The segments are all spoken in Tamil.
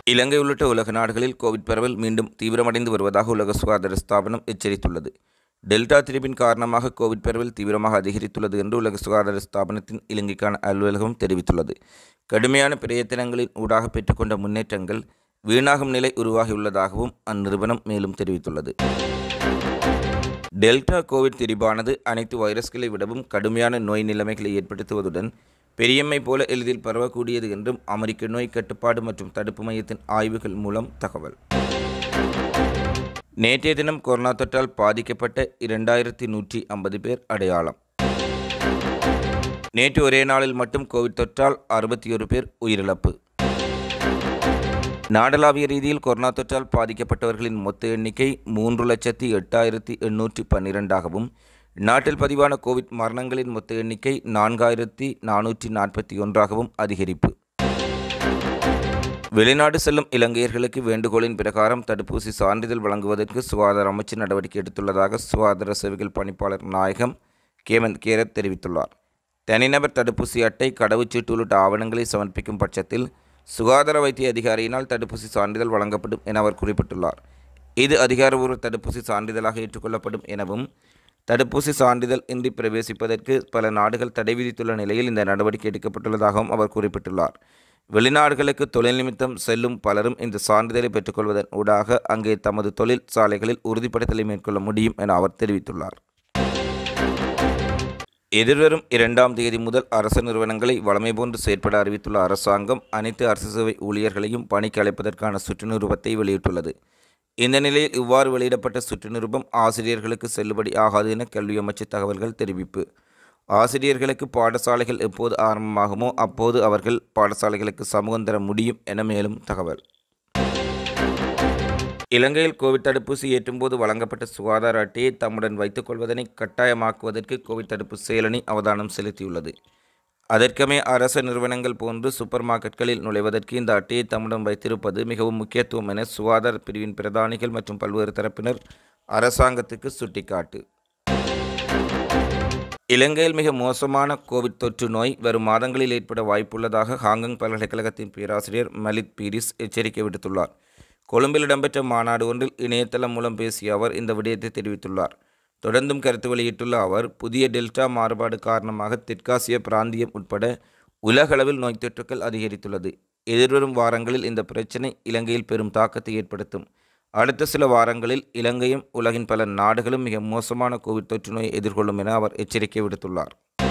இலங்கை உள்ளிட்ட உலக நாடுகளில் கோவிட் பரவல் மீண்டும் தீவிரமடைந்து வருவதாக உலக சுகாதார ஸ்தாபனம் எச்சரித்துள்ளது. டெல்டா திரிபின் காரணமாக கோவிட் பரவல் தீவிரமாக அதிகரித்துள்ளது என்று உலக சுகாதார ஸ்தாபனத்தின் இலங்கைக்கான அலுவலகம் தெரிவித்துள்ளது. கடுமையான பிரயத்தனங்களின் ஊடாக பெற்றுக்கொண்ட முன்னேற்றங்கள் வீணாகும் நிலை உருவாகியுள்ளதாகவும் அந்நிறுவனம் மேலும் தெரிவித்துள்ளது. டெல்டா கோவிட் திரிபானது அனைத்து வைரஸ்களை விடவும் கடுமையான நோய் நிலைமைகளை ஏற்படுத்துவதுடன் பெரியம்மை போல எளிதில் பரவக்கூடியது என்றும் அமெரிக்க நோய் கட்டுப்பாடு மற்றும் தடுப்பு மையத்தின் ஆய்வுகள் மூலம் தகவல். நேற்றைய தினம் கொரோனா தொற்றால் பாதிக்கப்பட்ட 2150 பேர் அடையாளம். நேற்று ஒரே நாளில் மட்டும் கோவிட் தொற்றால் 61 பேர் உயிரிழப்பு. நாடளாவிய ரீதியில் கொரோனா தொற்றால் பாதிக்கப்பட்டவர்களின் மொத்த எண்ணிக்கை 3,08,812ஆகவும் நாட்டில் பதிவான கோவிட் மரணங்களின் மொத்த எண்ணிக்கை 4,441ஆகவும் அதிகரிப்பு. வெளிநாடு செல்லும் இலங்கையர்களுக்கு வேண்டுகோளின் பிரகாரம் தடுப்பூசி சான்றிதழ் வழங்குவதற்கு சுகாதார அமைச்சு நடவடிக்கை எடுத்துள்ளதாக சுகாதார சேவைகள் பணிப்பாளர் நாயகம் கேமந்த் கேரத் தெரிவித்துள்ளார். தனிநபர் தடுப்பூசி அட்டை, கடவுச்சீட்டு உள்ளிட்ட ஆவணங்களை சமர்ப்பிக்கும் பட்சத்தில் சுகாதார வைத்திய அதிகாரியினால் தடுப்பூசி சான்றிதழ் வழங்கப்படும் என அவர் குறிப்பிட்டுள்ளார். இது அதிகாரப்பூர்வ தடுப்பூசி சான்றிதழாக ஏற்றுக்கொள்ளப்படும் எனவும் தடுப்பூசி சான்றிதழ் இன்றி பிரவேசிப்பதற்கு பல நாடுகள் தடை விதித்துள்ள நிலையில் இந்த நடவடிக்கை எடுக்கப்பட்டுள்ளதாகவும் அவர் குறிப்பிட்டுள்ளார். வெளிநாடுகளுக்கு தொழில் நிமித்தம் செல்லும் பலரும் இந்த சான்றிதழை பெற்றுக்கொள்வதன் ஊடாக அங்கே தமது தொழில் சாலைகளில் உறுதிப்படுத்தலை மேற்கொள்ள முடியும் என அவர் தெரிவித்துள்ளார். எதிர்வரும் 2ஆம் தேதி முதல் அரசு நிறுவனங்களை வழமை போன்று செயற்பட அறிவித்துள்ள அரசாங்கம் அனைத்து அரசு சேவை ஊழியர்களையும் பணிக்கு அழைப்பதற்கான சுற்று நிருபத்தை வெளியிட்டுள்ளது. இந்த நிலையில் இவ்வாறு வெளியிடப்பட்ட சுற்று நிருபம் ஆசிரியர்களுக்கு செல்லுபடி ஆகாது என கல்வி அமைச்சு தகவல்கள் தெரிவிப்பு. ஆசிரியர்களுக்கு பாடசாலைகள் எப்போது ஆரம்பமாகுமோ அப்போது அவர்கள் பாடசாலைகளுக்கு சமூகம் தர முடியும் என மேலும் தகவல். இலங்கையில் கோவிட் தடுப்பூசி ஏற்றும்போது வழங்கப்பட்ட சுகாதார அட்டையை தம்முடன் வைத்துக் கொள்வதனை கட்டாயமாக்குவதற்கு கோவிட் தடுப்பு செயலணி அவதானம் செலுத்தியுள்ளது. அதற்கமே அரசு நிறுவனங்கள் போன்று சூப்பர் மார்க்கெட்களில் நுழைவதற்கு இந்த அட்டையை தம்முடன் வைத்திருப்பது மிகவும் முக்கியத்துவம் என சுகாதார பிரிவின் பிரதானிகள் மற்றும் பல்வேறு தரப்பினர் அரசாங்கத்துக்கு சுட்டிக்காட்டு. இலங்கையில் மிக மோசமான கோவிட் தொற்று நோய் வரும் மாதங்களில் ஏற்பட வாய்ப்புள்ளதாக ஹாங்காங் பல்கலைக்கழகத்தின் பேராசிரியர் மலித் பீரிஸ் எச்சரிக்கை விடுத்துள்ளார். கொழும்பில் இடம்பெற்ற மாநாடு ஒன்றில் இணையதளம் மூலம் பேசிய அவர் இந்த விடயத்தை தெரிவித்துள்ளார். தொடர்ந்தும் கருத்து வெளியிட்டுள்ள அவர், புதிய டெல்டா மாறுபாடு காரணமாக தெற்காசிய பிராந்தியம் உட்பட உலகளவில் நோய் தொற்றுக்கள் அதிகரித்துள்ளது. எதிர்வரும் வாரங்களில் இந்த பிரச்சினை இலங்கையில் பெரும் தாக்கத்தை ஏற்படுத்தும். அடுத்த சில வாரங்களில் இலங்கையும் உலகின் பல நாடுகளும் மிக மோசமான கோவிட் தொற்று நோயை எதிர்கொள்ளும் என அவர் எச்சரிக்கை விடுத்துள்ளார்.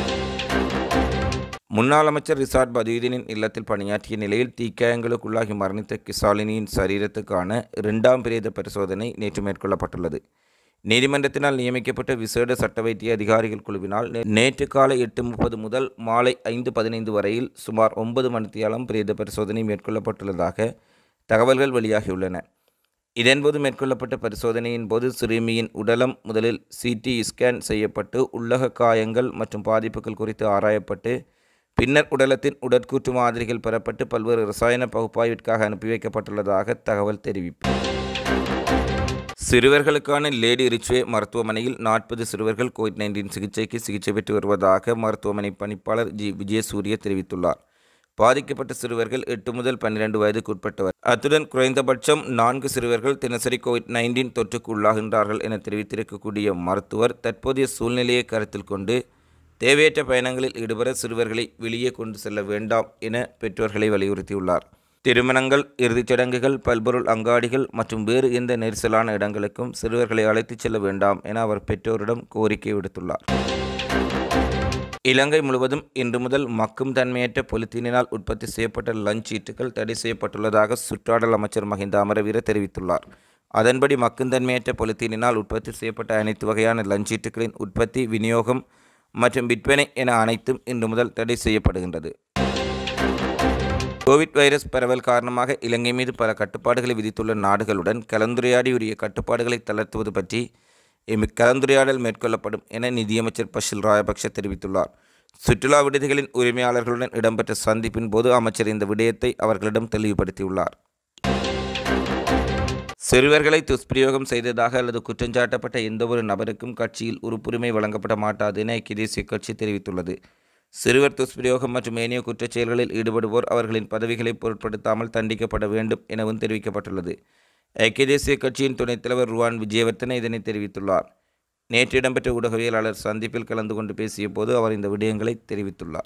முன்னாள் அமைச்சர் ரிசாட் பதியுதீனின் இல்லத்தில் பணியாற்றிய நிலையில் தீக்காயங்களுக்குள்ளாகி மரணித்த கிசாலினியின் சரீரத்துக்கான 2ஆம் பிரேத பரிசோதனை நேற்று மேற்கொள்ளப்பட்டுள்ளது. நீதிமன்றத்தினால் நியமிக்கப்பட்ட விசேட சட்ட வைத்திய அதிகாரிகள் குழுவினால் நேற்று காலை 8:30 முதல் மாலை 5:15 வரையில் சுமார் 9 மணித்தியாலம் பிரேத பரிசோதனை மேற்கொள்ளப்பட்டுள்ளதாக தகவல்கள் வெளியாகியுள்ளன. இதன்போது மேற்கொள்ளப்பட்ட பரிசோதனையின் போது சிறுமியின் உடலம் முதலில் சிடி ஸ்கேன் செய்யப்பட்டு உள்ளக காயங்கள் மற்றும் பாதிப்புகள் குறித்து ஆராயப்பட்டு பின்னர் உடலத்தின் உடற்கூற்று மாதிரிகள் பெறப்பட்டு பல்வேறு இரசாயன பகுப்பாய்விற்காக அனுப்பி வைக்கப்பட்டுள்ளதாக தகவல் தெரிவிப்பு. சிறுவர்களுக்கான லேடி ரிச்வே மருத்துவமனையில் 40 சிறுவர்கள் கோவிட்-19 சிகிச்சை பெற்று வருவதாக மருத்துவமனை பணிப்பாளர் ஜி விஜயசூரிய தெரிவித்துள்ளார். பாதிக்கப்பட்ட சிறுவர்கள் 8 முதல் 12 வயதுக்கு உட்பட்டவர். அத்துடன் குறைந்தபட்சம் 4 சிறுவர்கள் தினசரி கோவிட்-19 தொற்றுக்கு உள்ளாகின்றார்கள் என தெரிவித்திருக்கக்கூடிய மருத்துவர் தற்போதைய சூழ்நிலையை கருத்தில் கொண்டு தேவையற்ற பயணங்களில் ஈடுபட சிறுவர்களை வெளியே கொண்டு செல்ல வேண்டாம் என பெற்றோர்களை வலியுறுத்தியுள்ளார். திருமணங்கள், இறுதிச் சடங்குகள், பல்பொருள் அங்காடிகள் மற்றும் வேறு எந்த நெரிசலான இடங்களுக்கும் சிறுவர்களை அழைத்துச் செல்ல வேண்டாம் என அவர் பெற்றோரிடம் கோரிக்கை விடுத்துள்ளார். இலங்கை முழுவதும் இன்று முதல் மக்கும் தன்மையற்ற பொலித்தீனினால் உற்பத்தி செய்யப்பட்ட லஞ்ச் சீட்டுகள் தடை செய்யப்பட்டுள்ளதாக சுற்றாடல் அமைச்சர் மஹிந்த அமரவீர தெரிவித்துள்ளார். அதன்படி மக்கும் தன்மையற்ற பொலித்தீனினால் உற்பத்தி செய்யப்பட்ட அனைத்து வகையான லஞ்ச் சீட்டுகளின் உற்பத்தி, விநியோகம் மற்றும் விற்பனை என அனைத்தும் இன்று முதல் தடை செய்யப்படுகின்றது. கோவிட் வைரஸ் பரவல் காரணமாக இலங்கை மீது பல கட்டுப்பாடுகளை விதித்துள்ள நாடுகளுடன் கலந்துரையாடி உரிய கட்டுப்பாடுகளை தளர்த்துவது பற்றி கலந்துரையாடல் மேற்கொள்ளப்படும் என நிதியமைச்சர் பஷில் ராயபக்ஷ தெரிவித்துள்ளார். சுற்றுலா விடுதிகளின் உரிமையாளர்களுடன் இடம்பெற்ற சந்திப்பின் போது அமைச்சர் இந்த விடயத்தை அவர்களிடம் தெளிவுபடுத்தியுள்ளார். சிறுவர்களை துஷ்பிரயோகம் செய்ததாக அல்லது குற்றஞ்சாட்டப்பட்ட எந்தவொரு நபருக்கும் கட்சியில் உறுப்புரிமை வழங்கப்பட மாட்டாது என ஐக்கிய தேசிய கட்சி தெரிவித்துள்ளது. சிறுவர் துஷ்பிரயோகம் மற்றும் ஏனைய குற்றச் செயல்களில் ஈடுபடுவோர் அவர்களின் பதவிகளை பொருட்படுத்தாமல் தண்டிக்கப்பட வேண்டும் எனவும் தெரிவிக்கப்பட்டுள்ளது. ஐக்கிய தேசிய கட்சியின் துணைத் தலைவர் ருவான் விஜயவர்தன இதனை தெரிவித்துள்ளார். நேற்று இடம்பெற்ற ஊடகவியலாளர் சந்திப்பில் கலந்து கொண்டு பேசிய போது அவர் இந்த விடயங்களை தெரிவித்துள்ளார்.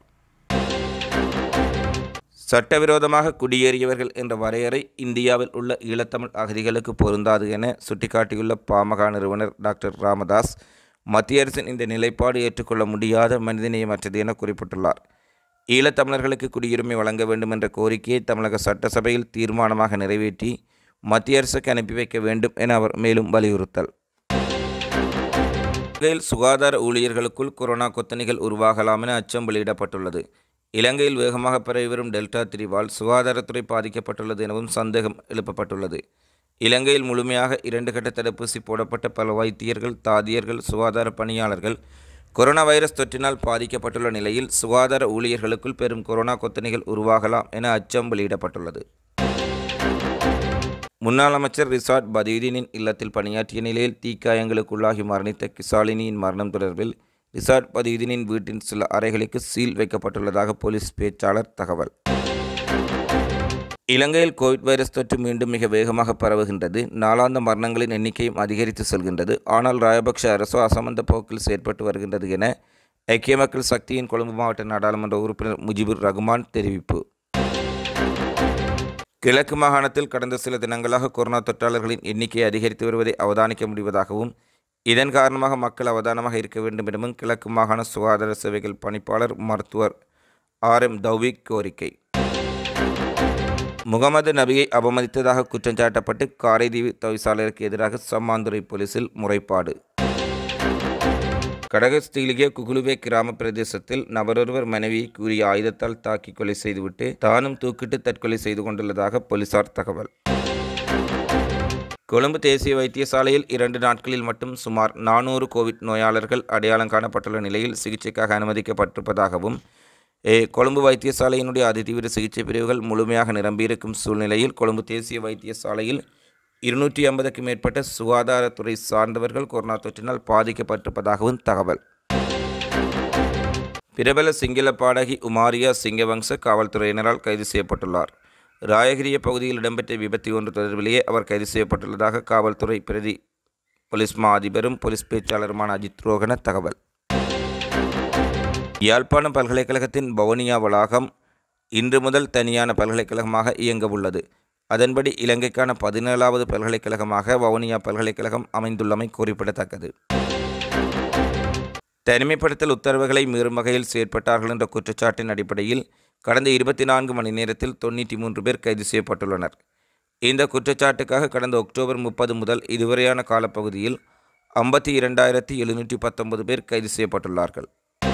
சட்டவிரோதமாக குடியேறியவர்கள் என்ற வரையறை இந்தியாவில் உள்ள ஈழத்தமிழ் அகதிகளுக்கு பொருந்தாது என சுட்டிக்காட்டியுள்ள பாமக நிறுவனர் டாக்டர் ராமதாஸ், மத்திய அரசின் இந்த நிலைப்பாடு ஏற்றுக்கொள்ள முடியாத மனிதநேயமற்றது என குறிப்பிட்டுள்ளார். ஈழத்தமிழர்களுக்கு குடியுரிமை வழங்க வேண்டும் என்ற கோரிக்கையை தமிழக சட்டசபையில் தீர்மானமாக நிறைவேற்றி மத்திய அரசுக்கு அனுப்பி வைக்க வேண்டும் என அவர் மேலும் வலியுறுத்தல். இலங்கையில் சுகாதார ஊழியர்களுக்குள் கொரோனா கொத்தணிகள் உருவாகலாம் என அச்சம் வெளியிடப்பட்டுள்ளது. இலங்கையில் வேகமாக பரவி வரும் டெல்டா திரிவால் சுகாதாரத்துறை பாதிக்கப்பட்டுள்ளது எனவும் சந்தேகம் எழுப்பப்பட்டுள்ளது. இலங்கையில் முழுமையாக 2 கட்ட தடுப்பூசி போடப்பட்ட பல வைத்தியர்கள், தாதியர்கள், சுகாதார பணியாளர்கள் கொரோனா வைரஸ் தொற்றினால் பாதிக்கப்பட்டுள்ள நிலையில் சுகாதார ஊழியர்களுக்குள் பெரும் கொரோனா கொத்தணிகள் உருவாகலாம் என அச்சம் வெளியிடப்பட்டுள்ளது. முன்னாள் அமைச்சர் ரிசாட் பதியுதீனின் இல்லத்தில் பணியாற்றிய நிலையில் தீக்காயங்களுக்குள்ளாகி மரணித்த கிசாலினியின் மரணம் தொடர்பில் ரிசாட் பதியுதீனின் வீட்டின் சில அறைகளுக்கு சீல் வைக்கப்பட்டுள்ளதாக போலீஸ் பேச்சாளர் தகவல். இலங்கையில் கோவிட் வைரஸ் தொற்று மீண்டும் மிக வேகமாக பரவுகின்றது. நாளாந்த மரணங்களின் எண்ணிக்கையும் அதிகரித்து செல்கின்றது. ஆனால் ராஜபக்ஷ அரசு அசமந்த போக்கில் செயற்பட்டு வருகின்றது என ஐக்கிய மக்கள் சக்தியின் கொழும்பு மாவட்ட நாடாளுமன்ற உறுப்பினர் முஜிபுர் ரகுமான் தெரிவிப்பு. கிழக்கு மாகாணத்தில் கடந்த சில தினங்களாக கொரோனா தொற்றாளர்களின் எண்ணிக்கை அதிகரித்து வருவதை அவதானிக்க முடிவதாகவும் இதன் காரணமாக மக்கள் அவதானமாக இருக்க வேண்டும் எனவும் கிழக்கு மாகாண சுகாதார சேவைகள் பணிப்பாளர் மருத்துவர் RM தௌவிக் கோரிக்கை. முகமது நபியை அவமதித்ததாக குற்றஞ்சாட்டப்பட்டு காரைதீவு தவிசாளருக்கு எதிராக சம்மாந்துறை போலீசில் முறைப்பாடு. கடகஸ்தீலிய குகுலுவே கிராம பிரதேசத்தில் நபரொருவர் மனைவியை கூறிய ஆயுதத்தால் தாக்கி கொலை செய்துவிட்டு தானும் தூக்கிட்டு தற்கொலை செய்து கொண்டுள்ளதாக போலீசார் தகவல். கொழும்பு தேசிய வைத்தியசாலையில் 2 நாட்களில் மட்டும் சுமார் 400 கோவிட் நோயாளர்கள் அடையாளம் காணப்பட்டுள்ள நிலையில் சிகிச்சைக்காக அனுமதிக்கப்பட்டிருப்பதாகவும் கொழும்பு வைத்தியசாலையினுடைய அதிதீவிர சிகிச்சை பிரிவுகள் முழுமையாக நிரம்பியிருக்கும் சூழ்நிலையில் கொழும்பு தேசிய வைத்தியசாலையில் 250க்கும் மேற்பட்ட சுகாதாரத்துறை சார்ந்தவர்கள் கொரோனா தொற்றினால் பாதிக்கப்பட்டிருப்பதாகவும் தகவல். பிரபல சிங்கள பாடகி உமாரியா சிங்கவங்ச காவல்துறையினரால் கைது செய்யப்பட்டுள்ளார். ராயகிரிய பகுதியில் இடம்பெற்ற விபத்து ஒன்று தொடர்பிலேயே அவர் கைது செய்யப்பட்டுள்ளதாக காவல்துறை பிரதி போலீஸ் மா அதிபரும் போலீஸ் பேச்சாளருமான அஜித் ரோகன தகவல். யாழ்ப்பாணம் பல்கலைக்கழகத்தின் வவுனியா வளாகம் இன்று முதல் தனியான பல்கலைக்கழகமாக இயங்க உள்ளது. அதன்படி இலங்கைக்கான 17வது பல்கலைக்கழகமாக வவுனியா பல்கலைக்கழகம் அமைந்துள்ளமை குறிப்பிடத்தக்கது. தனிமைப்படுத்தல் உத்தரவுகளை மீறும் வகையில் செயற்பட்டார்கள் என்ற குற்றச்சாட்டின் அடிப்படையில் கடந்த 24 மணி நேரத்தில் 93 பேர் கைது செய்யப்பட்டுள்ளனர். இந்த குற்றச்சாட்டுக்காக கடந்த அக்டோபர் 30 முதல் இதுவரையான காலப்பகுதியில் 52,719 பேர் கைது செய்யப்பட்டுள்ளார்கள்.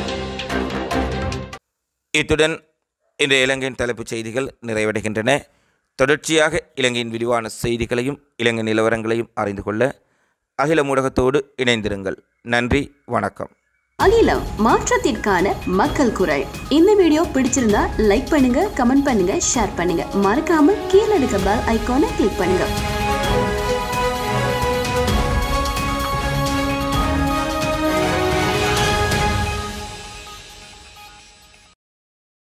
இத்துடன் இன்றைய இலங்கையின் தலைப்புச் செய்திகள் நிறைவடைகின்றன. தொடர்ச்சியாக இலங்கையின் விரிவான செய்திகளையும் இலங்கை நிலவரங்களையும் அறிந்து கொள்ள அகில ஊடகத்தோடு இணைந்திருங்கள். நன்றி, வணக்கம். அகிலம், மாற்றத்திற்கான மக்கள் குரல். இந்த வீடியோ பிடிச்சிருந்தா லைக் பண்ணுங்க, கமெண்ட் பண்ணுங்க, ஷேர் பண்ணுங்க. மறக்காம கீழே இருக்க பெல் ஐகானை கிளிக் பண்ணுங்க.